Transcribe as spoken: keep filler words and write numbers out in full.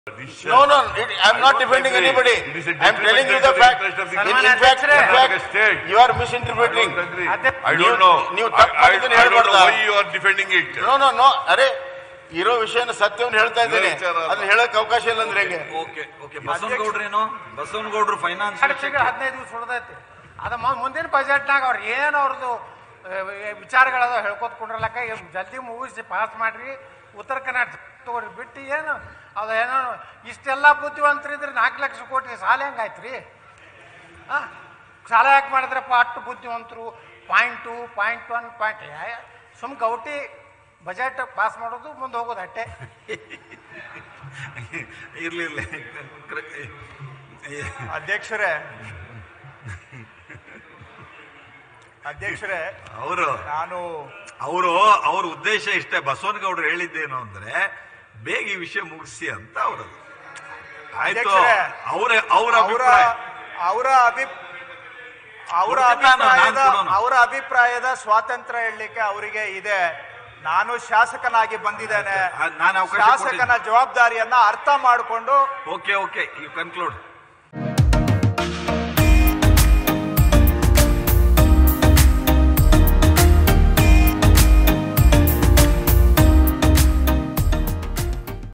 No, no, it, I'm not defending anybody. I'm telling you the fact. In, in fact, in fact, you are misinterpreting. I don't know. You I don't know why you are defending it. No, no, no. ಅರೆ ಇರೋ ವಿಷಯನ ಸತ್ಯವನ್ನು ಹೇಳ್ತಾ ಇದ್ದೇನೆ. ಅದನ್ನ ಹೇಳಕ್ ಅವಕಾಶ ಇಲ್ಲ ಅಂದ್ರೆ ಹೆಂಗೆ? ಓಕೆ ಓಕೆ ಬಸವನಗೌಡ್ರೇನು ಬಸವನಗೌಡ್ರು ಫೈನಾನ್ಸ್ ಹದಿನೈದು ದಿವಸ ಉಳಿದೈತಿ. ಅದ ಮುಂದಿನ ಬಜೆಟ್ನಾಗ ಅವ್ರು ಏನು ಅವ್ರದ್ದು ವಿಚಾರಗಳದ ಹೇಳ್ಕೊತ ಕುಂಡ್ರಲಕ್ಕ ಜಲ್ದಿ ಮುಗಿಸಿ ಪಾಸ್ ಮಾಡ್ರಿ. ಉತ್ತರ ಕರ್ನಾಟಕ ತಗೋರಿ ಬಿಟ್ಟು ಏನು ಅದು ಏನೋ ಇಷ್ಟೆಲ್ಲ ಬುದ್ಧಿವಂತರಿದ್ರೆ ನಾಲ್ಕು ಲಕ್ಷ ಕೋಟಿ ಸಾಲ ಹೆಂಗಾಯ್ತು ಹಾಂ ಸಾಲ ಯಾಕೆ ಮಾಡಿದ್ರಪ್ಪ ಅಷ್ಟು ಬುದ್ಧಿವಂತರು point to point one point ಸುಮ್ ಗೌಟಿ ಬಜೆಟ್ ಪಾಸ್ ಮಾಡೋದು ಮುಂದೆ ಹೋಗೋದು ಅಟ್ಟೆ ಇರ್ಲಿಲ್ಲ. ಅಧ್ಯಕ್ಷರೇ ಅಧ್ಯಕ್ಷರೇ ಅವರು ನಾನು ಅವರು ಅವ್ರ ಉದ್ದೇಶ ಇಷ್ಟೇ. ಬಸವನಗೌಡರು ಹೇಳಿದ್ದೇನು ಅಂದ್ರೆ ಬೇಗ ಈ ವಿಷಯ ಮುಗಿಸಿ ಅಂತ ಅವರದು ಆಯ್ತು. ಅವರ ಅವರ ಅವರ ಅವರ ಅಭಿ ಅವರ ಅಭಿಪ್ರಾಯದ ಅವರ ಅಭಿಪ್ರಾಯದ ಸ್ವಾತಂತ್ರ್ಯ ಹೇಳಲಿಕ್ಕೆ ಅವರಿಗೆ ಇದೆ. ನಾನು ಶಾಸಕನಾಗಿ ಬಂದಿದ್ದೇನೆ. ಶಾಸಕನ ಜವಾಬ್ದಾರಿಯನ್ನ ಅರ್ಥ ಮಾಡಿಕೊಂಡು ಓಕೆ ಓಕೆ ಯು ಕನ್ಕ್ಲೂಡ್.